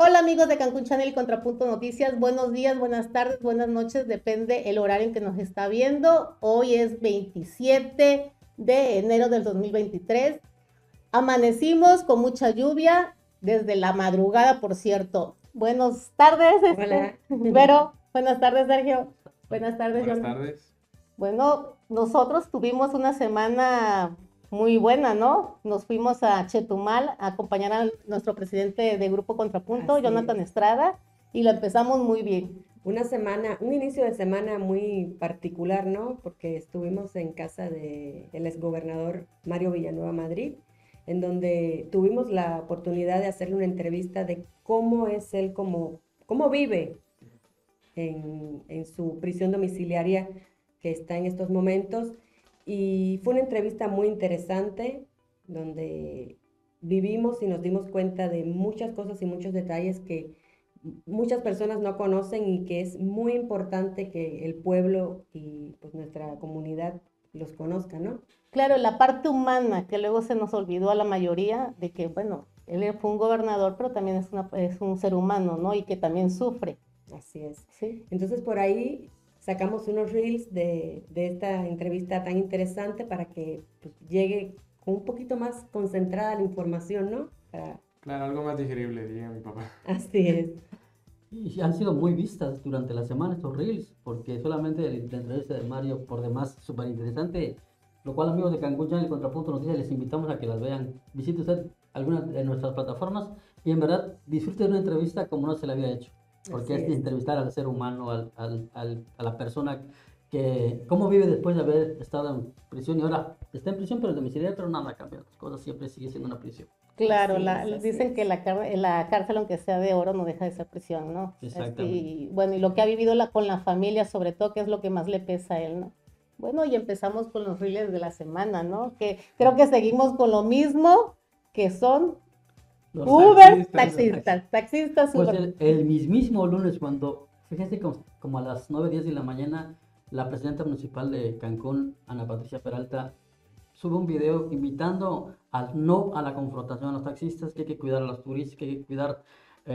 Hola amigos de Cancún Channel y Contrapunto Noticias, buenos días, buenas tardes, buenas noches, depende el horario en que nos está viendo. Hoy es 27 de enero del 2023. Amanecimos con mucha lluvia desde la madrugada, por cierto. Buenas tardes, Hola. Vero. Buenas tardes, Sergio. Buenas tardes, Buenas John. tardes. Bueno, nosotros tuvimos una semana muy buena, ¿no? Nos fuimos a Chetumal a acompañar a nuestro presidente de Grupo Contrapunto, Así Jonathan es. Estrada, y lo empezamos muy bien. Una semana, un inicio de semana muy particular, ¿no? Porque estuvimos en casa del exgobernador Mario Villanueva Madrid, en donde tuvimos la oportunidad de hacerle una entrevista de cómo es él, cómo vive en su prisión domiciliaria que está en estos momentos. Y fue una entrevista muy interesante, donde vivimos y nos dimos cuenta de muchas cosas y muchos detalles que muchas personas no conocen y que es muy importante que el pueblo y pues nuestra comunidad los conozca, ¿no? Claro, la parte humana que luego se nos olvidó a la mayoría de que, bueno, él fue un gobernador, pero también es un ser humano, ¿no? Y que también sufre, Así es. ¿sí? Entonces por ahí sacamos unos reels de esta entrevista tan interesante para que pues, llegue con un poquito más concentrada la información, ¿no? Claro, algo más digerible, diría mi papá. Así es. Y han sido muy vistas durante la semana estos reels, porque solamente la entrevista de Mario, por demás, súper interesante, lo cual amigos de Cancún Channel y Contrapunto Noticias les invitamos a que las vean. Visite usted alguna de nuestras plataformas y en verdad disfrute de una entrevista como no se le había hecho, porque Así es de es. entrevistar al ser humano, a la persona que, cómo vive después de haber estado en prisión y ahora está en prisión pero en domiciliaria, pero nada cambia, las cosas siempre sigue siendo una prisión. Claro, Así es, así dicen que es. la cárcel, aunque sea de oro, no deja de ser prisión, ¿no? Exactamente. Y bueno, y lo que ha vivido con la familia, sobre todo, que es lo que más le pesa a él, ¿no? Bueno, y empezamos con los reels de la semana, ¿no? Que creo que seguimos con lo mismo, que son Los Uber, Taxistas. los taxis. taxistas, Pues Uber. el mismísimo lunes, cuando, fíjense como a las 9:10 de la mañana, la presidenta municipal de Cancún, Ana Patricia Peralta, sube un video invitando al no a la confrontación a los taxistas, que hay que cuidar a los turistas, que hay que cuidar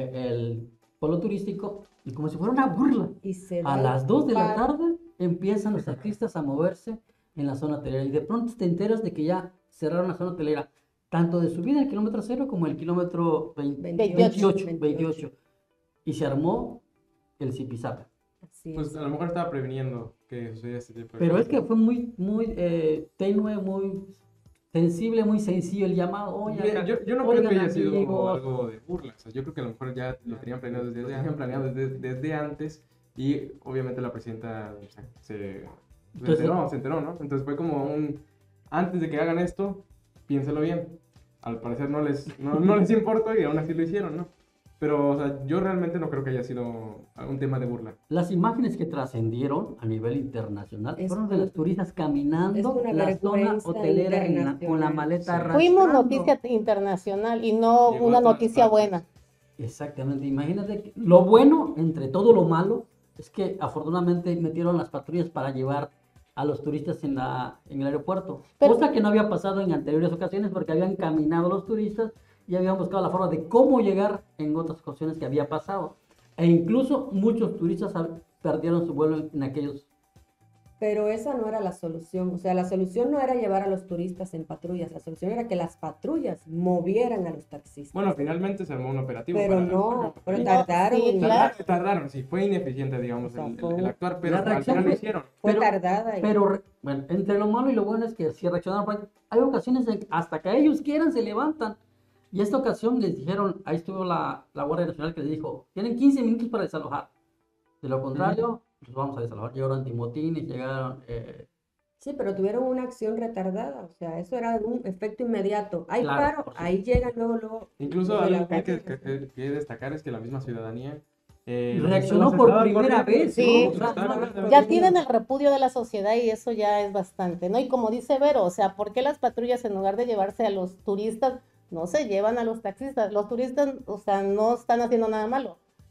el pueblo turístico, y como si fuera una burla. Y se A da el las 2 de la paro. tarde empiezan los taxistas a moverse en la zona hotelera, y de pronto te enteras de que ya cerraron la zona hotelera, tanto de subida el kilómetro cero como el kilómetro 28, 28, y se armó el zipizape. Así Pues es. a lo mejor estaba previniendo que sucediera este tipo de Pero es cosas, que ¿no? fue muy tenue, muy sensible, muy sencillo el llamado. Oye, Yo no creo que oigan haya sido amigos. algo de burla. O sea, yo creo que a lo mejor ya lo tenían planeado desde antes y obviamente la presidenta Entonces, se enteró, ¿no? Entonces fue como antes de que hagan esto, piénselo bien. Al parecer no les importó y aún así lo hicieron, ¿no? Pero, o sea, yo realmente no creo que haya sido un tema de burla. las imágenes que trascendieron a nivel internacional Es, fueron de las turistas es caminando una la zona vergüenza hotelera con la internacional. maleta Sí. Fuimos arrastrando. noticia internacional y no Llegó una a todas noticia partes. buena. Exactamente, imagínate lo bueno entre todo lo malo es que afortunadamente metieron las patrullas para llevar a los turistas en el aeropuerto, Pero, cosa que no había pasado en anteriores ocasiones porque habían caminado los turistas y habían buscado la forma de cómo llegar en otras ocasiones que había pasado. E incluso muchos turistas perdieron su vuelo en aquellos. Pero esa no era la solución. O sea, la solución no era llevar a los turistas en patrullas. La solución era que las patrullas movieran a los taxistas. Bueno, finalmente se armó un operativo Pero para pero no, tardaron sí, en... claro. Tardaron, sí, fue ineficiente, O digamos, sea, el actuar, pero La al reacción final lo fue, hicieron. fue pero, tardada y... bueno, entre lo malo y lo bueno es que si reaccionaron, hay ocasiones en que hasta que ellos quieran se levantan. Y esta ocasión les dijeron, ahí estuvo la Guardia Nacional que les dijo, tienen 15 minutos para desalojar. De lo contrario, los vamos a desalojar. Llegaron antimotines, llegaron... Sí, pero tuvieron una acción retardada. O sea, eso era un efecto inmediato. Hay claro, paro, por ahí supuesto. llegan luego Incluso los de la algo que hay Guardia Nacional. que destacar es que la misma ciudadanía Reaccionó los por estaba primera corriendo. vez, Sí, ¿no? Sí, O los sea, estaban ya corriendo. tienen el repudio de la sociedad y eso ya es bastante, ¿no? Y como dice Vero, o sea, ¿por qué las patrullas en lugar de llevarse a los turistas, no se llevan a los taxistas? Los turistas, o sea, no están haciendo nada malo.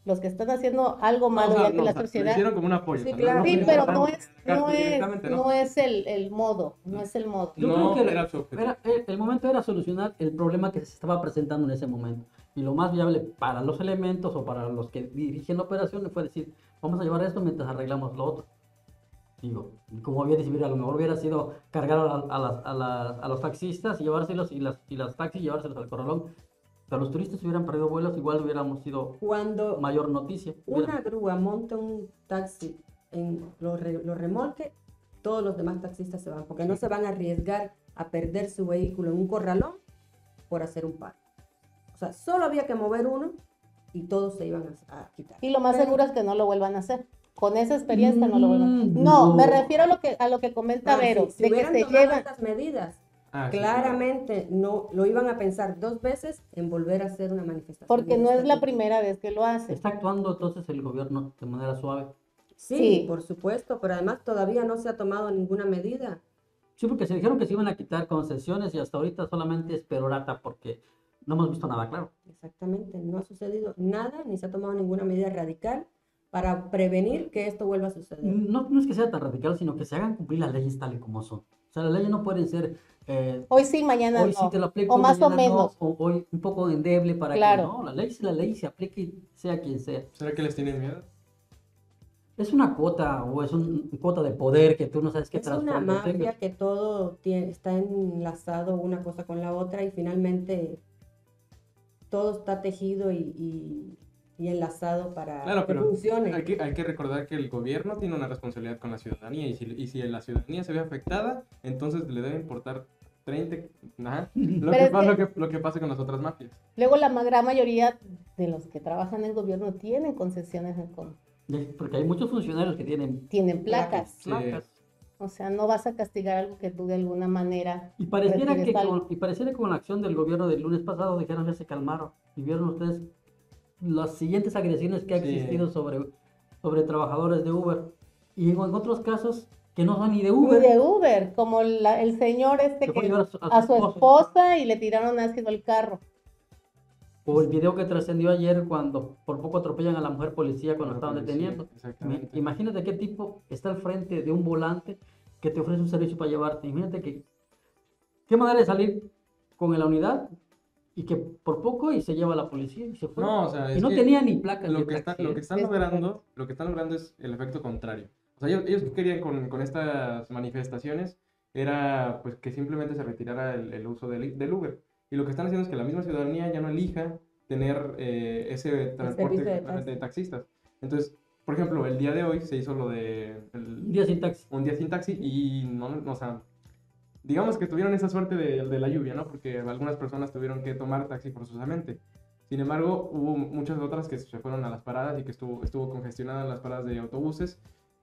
los que están haciendo algo No, malo o sea, ya que no, la o sea, lo sociedad. hicieron como un apoyo. Sí, o sea, claro. Sí, fue pero para no es, atacar directamente, no es el modo, no es el modo. Yo No, creo que era su objetivo. el momento era solucionar el problema que se estaba presentando en ese momento. Y lo más viable para los elementos o para los que dirigen la operación fue decir, vamos a llevar esto mientras arreglamos lo otro. Digo, como había dicho, a lo mejor hubiera sido cargar a los taxistas y llevárselos y las taxis llevárselos al corralón. Pero los turistas hubieran perdido vuelos, igual hubiéramos sido Cuando mayor noticia. una grúa monta un taxi lo remolque, todos los demás taxistas se van, porque no se van a arriesgar a perder su vehículo en un corralón por hacer un paro. O sea, solo había que mover uno y todos se iban a quitar. Y lo más Pero- seguro es que no lo vuelvan a hacer. Con esa experiencia no lo vuelvan a hacer. Mm, No, no. me refiero a lo que comenta Ah, Vero, sí, si de que hubieran se tomado llevan. estas medidas, Ah, sí, claramente no lo iban a pensar 2 veces en volver a hacer una manifestación. Porque de no es este la tipo. primera vez que lo hace. Está actuando entonces el gobierno de manera suave. Sí, Sí. por supuesto, pero además todavía no se ha tomado ninguna medida. Sí, porque se dijeron que se iban a quitar concesiones y hasta ahorita solamente es perorata porque no hemos visto nada claro. Exactamente, no ha sucedido nada, ni se ha tomado ninguna medida radical para prevenir que esto vuelva a suceder. No es que sea tan radical, sino que se hagan cumplir las leyes tal y como son. O sea, las leyes no pueden ser Hoy sí, mañana hoy no. sí te lo aplico, O más o mañana no, menos. o hoy un poco endeble para Claro. que no. La ley es la ley, se aplique sea quien sea. ¿Será que les tienen miedo? Es una cuota o es una cuota de poder que tú no sabes qué Es una trasfondo mafia tenga. que todo está enlazado una cosa con la otra y finalmente todo está tejido y enlazado para Claro, que pero funcione. hay que recordar que el gobierno tiene una responsabilidad con la ciudadanía y si la ciudadanía se ve afectada, entonces le debe importar 30, ajá, Pero es lo que pase con las otras mafias. Luego la gran mayoría de los que trabajan en el gobierno tienen concesiones Porque hay muchos funcionarios que tienen tienen placas. Sí. placas. O sea, no vas a castigar algo que tú de alguna manera Y pareciera recibes que algo. con la acción del gobierno del lunes pasado dijeron ya se calmaron. Y vieron ustedes las siguientes agresiones que ha Sí. existido sobre trabajadores de Uber. Y en otros casos que no son ni de Ni Uber. de Uber, como el señor Que fue a que llevar a su esposa y le tiraron ácido al carro. O el video que trascendió ayer cuando por poco atropellan a la mujer policía cuando La estaban policía, deteniendo. exactamente. Imagínate qué tipo está al frente de un volante que te ofrece un servicio para llevarte. Imagínate qué manera de salir con la unidad y que por poco y se lleva a la policía y se fue. No, o sea, y es no que tenía ni placas lo de que taxi, lo ¿eh? que están Es logrando, lo que están logrando es el efecto contrario. O sea, ellos querían con estas manifestaciones era pues que simplemente se retirara el uso del Uber. Y lo que están haciendo es que la misma ciudadanía ya no elija tener ese transporte servicio de taxi. de taxistas. Entonces, por ejemplo, el día de hoy se hizo lo de Un día sin taxi. un día sin taxi y no, o sea, digamos que tuvieron esa suerte de la lluvia, ¿no? Porque algunas personas tuvieron que tomar taxi forzosamente. Sin embargo, hubo muchas otras que se fueron a las paradas y que estuvo congestionadas las paradas de autobuses.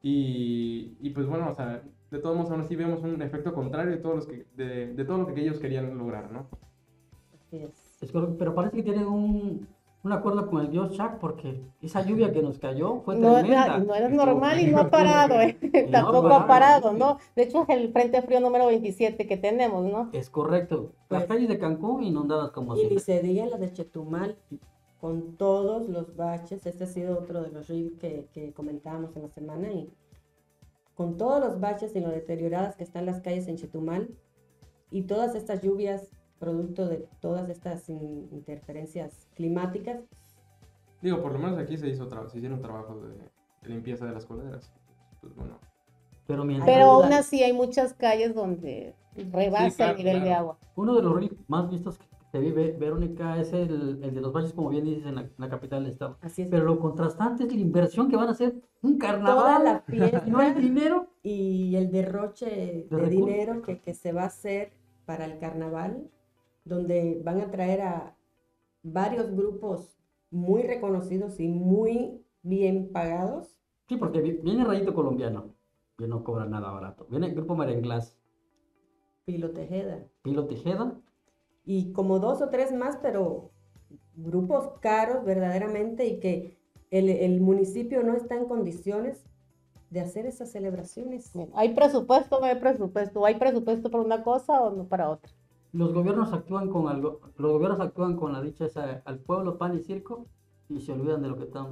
Y pues bueno, o sea, de todos modos aún así vemos un efecto contrario de de todo lo que ellos querían lograr, ¿no? Así es. Es correcto, pero parece que tienen un acuerdo con el dios Shaq porque esa lluvia que nos cayó fue No, tremenda. no era Estuvo normal y no ha estuvo parado, feo. Tampoco no, ha parado, sí. ¿no? De hecho, es el frente frío número 27 que tenemos, ¿no? Es correcto. Las Pues- calles de Cancún inundadas como Y siempre. ni se diga la de Chetumal, con todos los baches. Este ha sido otro de los reels que comentábamos en la semana. Y con todos los baches y lo deterioradas que están las calles en Chetumal, y todas estas lluvias, producto de todas estas interferencias climáticas, Digo, por lo menos aquí se hicieron trabajos de limpieza de las coladeras. Pues bueno. Pero mientras, Pero ayuda. aún así hay muchas calles donde rebasa Sí, claro, el nivel de claro. agua. uno de los reels más vistos que te vi, Verónica, es el de los baches, como bien dices, en la capital del estado. así es. Pero lo contrastante es la inversión que van a hacer un Toda carnaval. la fiesta Y no hay dinero. y el derroche de recursos. dinero que se va a hacer para el carnaval, donde van a traer a varios grupos muy reconocidos y muy bien pagados. Sí, porque viene Rayito Colombiano, que no cobra nada barato. Viene el grupo Merenglás, Pilo Tejeda. Pilo Tejeda. Y como 2 o 3 más, pero grupos caros verdaderamente y que el municipio no está en condiciones de hacer esas celebraciones. Bueno, ¿hay presupuesto o no hay presupuesto? ¿O hay presupuesto para una cosa o no para otra? Los gobiernos actúan con la dicha esa, al pueblo pan y circo y se olvidan de lo que están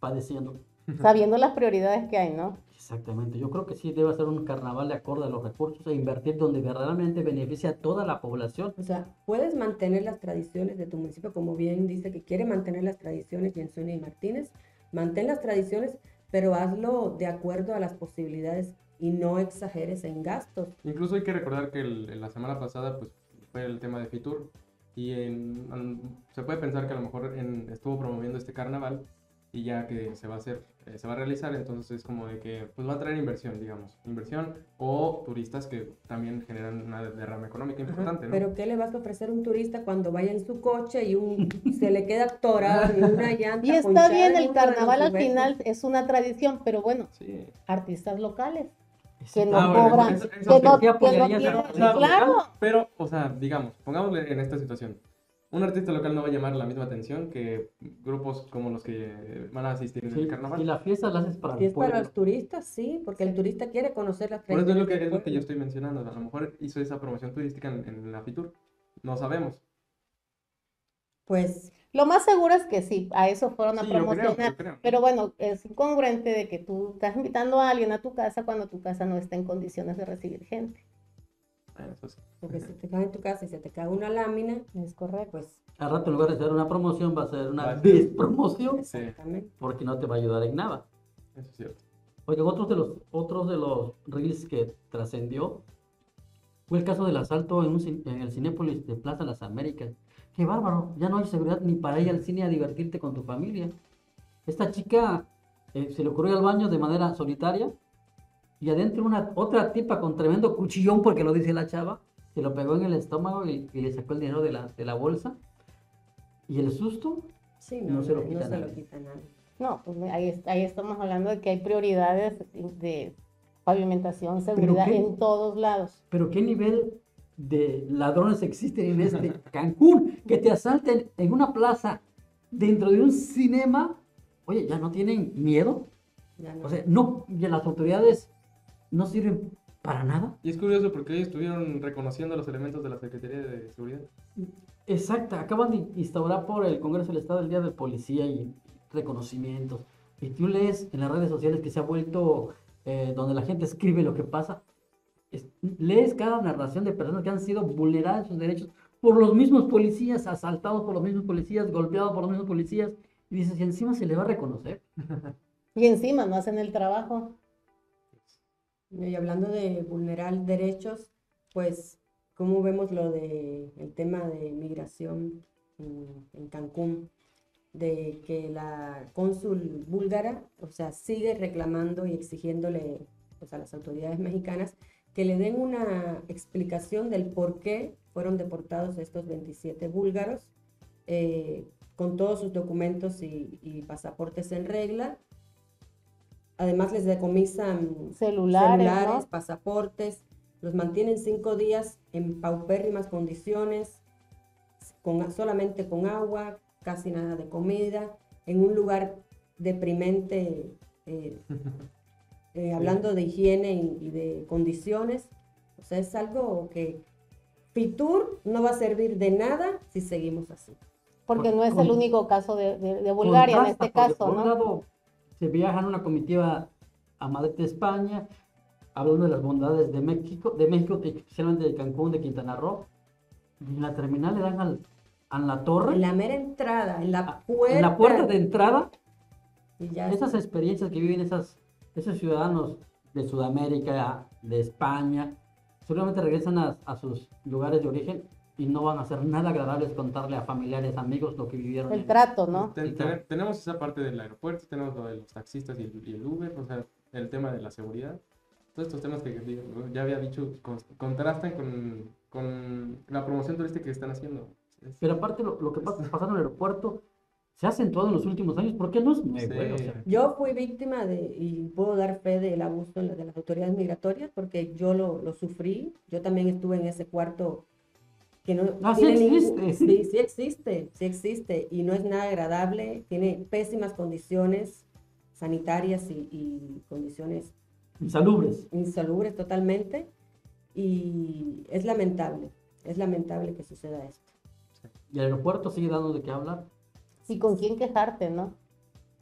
padeciendo. Sabiendo las prioridades que hay, ¿no? Exactamente, yo creo que sí debe ser un carnaval de acuerdo a los recursos e invertir donde verdaderamente beneficia a toda la población. O sea, puedes mantener las tradiciones de tu municipio, como bien dice que quiere mantener las tradiciones Jensuni y Martínez, mantén las tradiciones, pero hazlo de acuerdo a las posibilidades y no exageres en gastos. Incluso hay que recordar que la semana pasada pues, fue el tema de Fitur y se puede pensar que a lo mejor estuvo promoviendo este carnaval y ya que se va a hacer, se va a realizar, entonces es como de que pues va a traer inversión, digamos, inversión o turistas que también generan una derrama económica importante, ¿no? Pero ¿qué le vas a ofrecer a un turista cuando vaya en su coche y se le queda atorado en una llanta? Y está ponchada bien, en el uno de los carnaval al juguetes? final es una tradición, pero bueno, Sí. artistas locales que Exacto. no bueno, cobran, eso que sí, no, ¿qué que no apoyarías tienen, al artista claro, local? Pero, o sea, digamos, pongámosle en esta situación. Un artista local no va a llamar la misma atención que grupos como los que van a asistir en el Sí, carnaval. si la fiesta la haces para Si el es para pueblo. los turistas, sí, porque el turista quiere conocer las Por eso es tradiciones lo que, del es lo que pueblo. yo estoy mencionando. A lo mejor hizo esa promoción turística en la Fitur. No sabemos. Pues lo más seguro es que sí, a eso fueron a Sí, yo promocionar, creo. pero bueno, es incongruente de que tú estás invitando a alguien a tu casa cuando tu casa no está en condiciones de recibir gente. Bueno, eso sí. porque si te cae en tu casa y se te cae una lámina, Es correcto. pues Al rato en lugar de ser una promoción va a ser una Va a ser- despromoción Sí, exactamente. porque no te va a ayudar en nada. eso es cierto. Oigan, otros de los reels que trascendió fue el caso del asalto en el Cinépolis de Plaza Las Américas. Qué bárbaro, ya no hay seguridad ni para ir al cine a divertirte con tu familia. Esta chica se le ocurrió ir al baño de manera solitaria y adentro otra tipa con tremendo cuchillón, porque lo dice la chava, se lo pegó en el estómago y le sacó el dinero de la bolsa. Y el susto, Sí, No se lo no quita se nadie. lo quita nadie. No, pues ahí estamos hablando de que hay prioridades de pavimentación, seguridad qué? en todos lados. pero qué nivel de ladrones existen en este Cancún, que te asalten en una plaza dentro de un cinema. Oye, ¿ya no tienen miedo? Ya no. O sea, no, ya las autoridades no sirven para nada. Y es curioso porque ellos estuvieron reconociendo los elementos de la Secretaría de Seguridad. Exacto, acaban de instaurar por el Congreso del Estado el Día del Policía y reconocimientos. Y tú lees en las redes sociales que se ha vuelto donde la gente escribe lo que pasa. Lees cada narración de personas que han sido vulneradas sus derechos por los mismos policías, asaltados por los mismos policías, golpeados por los mismos policías. Y dices, y encima se le va a reconocer. Y encima no hacen el trabajo. Y hablando de vulnerar derechos, pues, ¿cómo vemos lo de el tema de migración en Cancún? De que la cónsul búlgara, o sea, sigue reclamando y exigiéndole pues, a las autoridades mexicanas que le den una explicación del por qué fueron deportados estos 27 búlgaros, con todos sus documentos y pasaportes en regla. Además les decomisan Celulares, ¿no? pasaportes, los mantienen 5 días en paupérrimas condiciones, solamente con agua, casi nada de comida, en un lugar deprimente, hablando de higiene y de condiciones. O sea, es algo que Fitur no va a servir de nada si seguimos así. Porque no es Con- el único caso de Bulgaria en Contrasta, este porque caso, por un ¿no? lado se viaja en una comitiva a Madrid, España, hablando de las bondades de México, especialmente de Cancún, de Quintana Roo, y en la terminal le dan a la torre, En la mera entrada, en la puerta. en la puerta de entrada. Y ya Esas experiencias que viven esos ciudadanos de Sudamérica, de España, seguramente regresan a sus lugares de origen y no van a hacer nada agradable es contarle a familiares, amigos lo que vivieron. El trato, ¿no? Tenemos esa parte del aeropuerto, tenemos lo de los taxistas y el Uber, o sea, el tema de la seguridad. Todos estos temas que ya había dicho contrastan con la promoción turística que están haciendo. Pero aparte lo que pasa en el aeropuerto se ha acentuado en los últimos años porque no es nuevo. Sí. O sea, Yo fui víctima y puedo dar fe del abuso de las autoridades migratorias porque yo lo sufrí. Yo también estuve en ese cuarto que no sí tiene existe. sí existe y no es nada agradable, tiene pésimas condiciones sanitarias y condiciones insalubres. insalubres totalmente y es lamentable que suceda esto. Y el aeropuerto sigue dando de qué hablar. Y con quién quejarte, ¿no?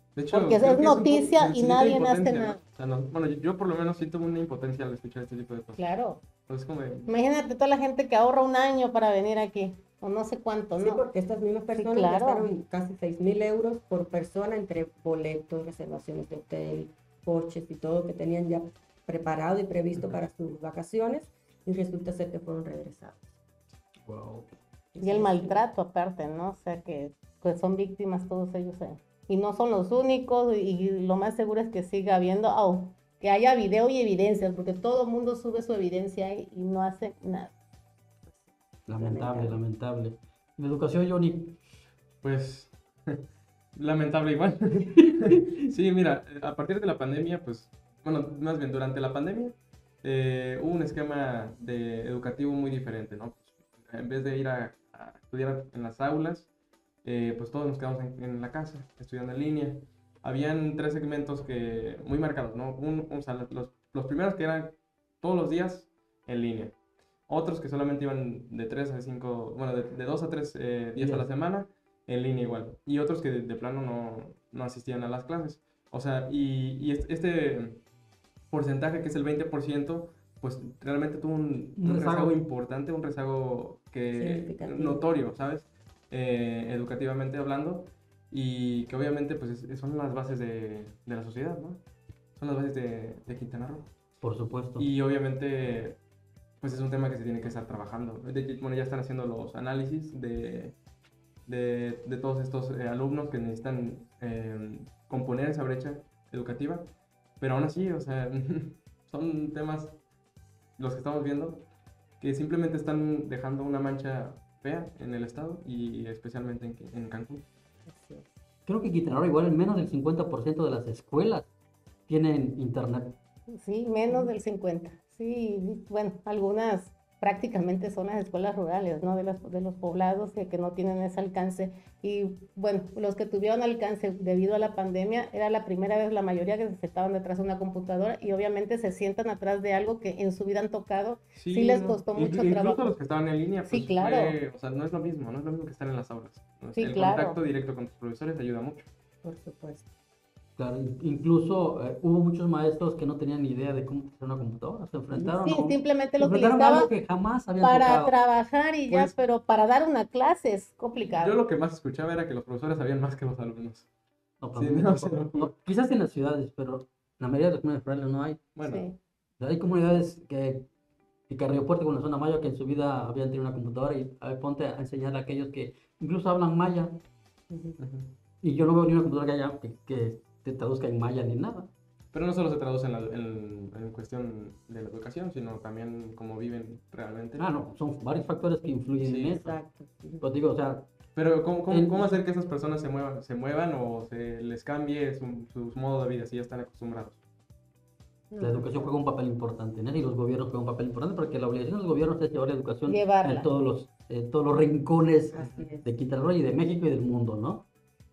De hecho, Porque creo es que noticia se y siente nadie hace impotencia, ¿no? nada. O sea, bueno, yo por lo menos siento una impotencia al escuchar este tipo de cosas. Claro. Entonces, como de, Imagínate toda la gente que ahorra un año para venir aquí, o no sé cuánto, Sí, ¿no? porque estas mismas personas claro. gastaron casi 6,000 euros por persona entre boletos, reservaciones de hotel, coches y todo que tenían ya preparado y previsto para sus vacaciones y resulta ser que fueron regresados. Wow. Y el maltrato aparte, ¿no? O sea que pues son víctimas todos ellos. Y no son los únicos, y lo más seguro es que siga habiendo, que haya video y evidencias, porque todo el mundo sube su evidencia ahí y no hace nada. Lamentable. En educación, Johnny, pues, lamentable igual. Sí, mira, a partir de la pandemia, pues, bueno, más bien durante la pandemia, hubo un esquema educativo muy diferente, ¿no? Pues, en vez de ir a estudiar en las aulas, pues todos nos quedamos en la casa, estudiando en línea. Habían tres segmentos muy marcados, ¿no? O sea, los primeros que eran todos los días en línea. Otros que solamente iban de 3 a 5, bueno, de 2 a 3 días a la semana en línea igual. Y otros que de plano no asistían a las clases. O sea, y este porcentaje que es el 20%, pues realmente tuvo un rezago importante, un rezago notorio, ¿sabes? Educativamente hablando, y que obviamente pues son las bases de la sociedad, ¿no? Son las bases de Quintana Roo. por supuesto. Y obviamente pues es un tema que se tiene que estar trabajando. Bueno, ya están haciendo los análisis de todos estos alumnos que necesitan componer esa brecha educativa, pero aún así, o sea, son temas, los que estamos viendo, que simplemente están dejando una mancha fea en el estado y especialmente en Cancún. Así es. Creo que Quintana Roo igual en menos del 50% de las escuelas tienen internet. Sí, menos del 50. Sí, bueno, algunas prácticamente son las escuelas rurales, ¿no? De los poblados que no tienen ese alcance. Y bueno, los que tuvieron alcance debido a la pandemia, era la primera vez la mayoría que se sentaban detrás de una computadora y obviamente se sientan atrás de algo que en su vida han tocado. Sí les costó mucho trabajo. Incluso los que estaban en línea, pues sí, claro. o sea, no es lo mismo que estar en las aulas, ¿no? Sí, El claro. contacto directo con tus profesores ayuda mucho. Por supuesto. Claro, incluso hubo muchos maestros que no tenían ni idea de cómo usar una computadora, se enfrentaron Sí, simplemente lo enfrentaron a utilizaba algo que jamás habían para tocado. trabajar y ya, Pues, pero para dar una clase es complicado. Yo lo que más escuchaba era que los profesores sabían más que los alumnos. No, Sí, para no, mí se tampoco. lo No, quizás en las ciudades, pero en la mayoría de las comunidades rurales no hay. Bueno, Sí. Hay comunidades que Carrillo Puerto, con la zona maya, que en su vida habían tenido una computadora y a ver, ponte a enseñar a aquellos que incluso hablan maya. Ujú. Y yo no veo ni una computadora que haya que te traduzca en maya ni nada. pero no solo se traduce en cuestión de la educación, sino también cómo viven realmente. Ah, no, son varios factores que influyen Sí, en eso. Exacto. Pues digo, o sea, Pero ¿cómo hacer que esas personas se muevan o se les cambie su modo de vida si ya están acostumbrados? la educación juega un papel importante en eso y los gobiernos juegan un papel importante porque la obligación de los gobiernos es llevar la educación Llevarla. en todos los rincones Así es. de Quintana Roo y de México y del mundo, ¿no?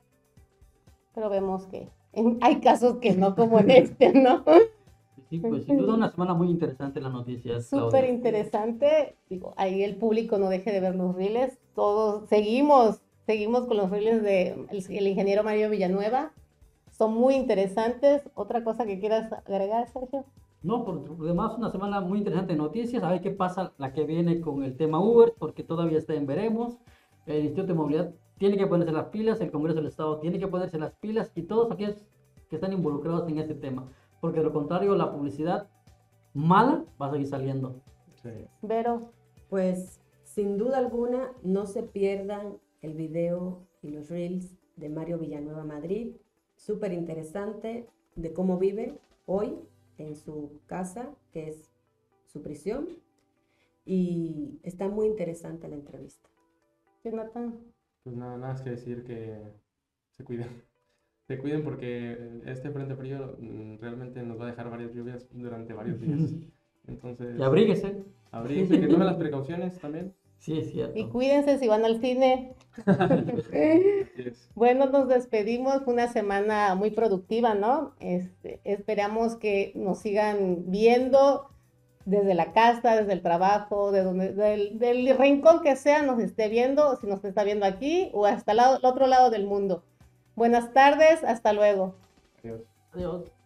Pero vemos que hay casos que no, como en este, ¿no? Sí, pues sin duda una semana muy interesante en las noticias, Súper Claudia. interesante. Digo, ahí el público no deje de ver los reels. Todos seguimos con los reels de el ingeniero Mario Villanueva. Son muy interesantes. ¿Otra cosa que quieras agregar, Sergio? No, por demás, una semana muy interesante de noticias. A ver qué pasa la que viene con el tema Uber, porque todavía está en veremos. El Instituto de Movilidad tiene que ponerse las pilas, el Congreso del Estado tiene que ponerse las pilas y todos aquellos que están involucrados en este tema. Porque de lo contrario, la publicidad mala va a seguir saliendo. Sí. Vero, Pues sin duda alguna no se pierdan el video y los reels de Mario Villanueva Madrid. Súper interesante de cómo vive hoy en su casa, que es su prisión. Y está muy interesante la entrevista. Jonathan. Pues nada más que decir que se cuiden. Se cuiden porque este frente frío realmente nos va a dejar varias lluvias durante varios días. Entonces, Y abríguese. abríguense, que tomen las precauciones también. Sí, es cierto. Y cuídense si van al cine. Así es. Bueno, nos despedimos. Fue una semana muy productiva, ¿no? Esperamos que nos sigan viendo desde la casa, desde el trabajo, del rincón que sea, nos esté viendo, si nos está viendo aquí o hasta el otro lado del mundo. Buenas tardes, hasta luego. Adiós. Adiós.